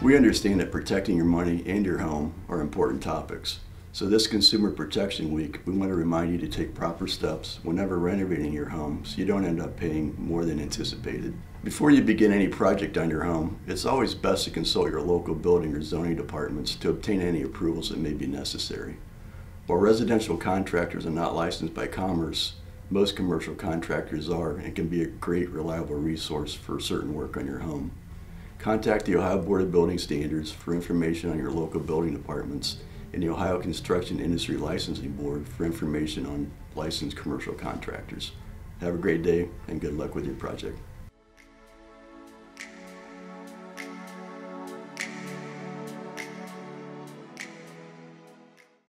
We understand that protecting your money and your home are important topics. So this Consumer Protection Week, we want to remind you to take proper steps whenever renovating your home so you don't end up paying more than anticipated. Before you begin any project on your home, it's always best to consult your local building or zoning departments to obtain any approvals that may be necessary. While residential contractors are not licensed by Commerce, most commercial contractors are and can be a great, reliable resource for certain work on your home. Contact the Ohio Board of Building Standards for information on your local building departments and the Ohio Construction Industry Licensing Board for information on licensed commercial contractors. Have a great day and good luck with your project.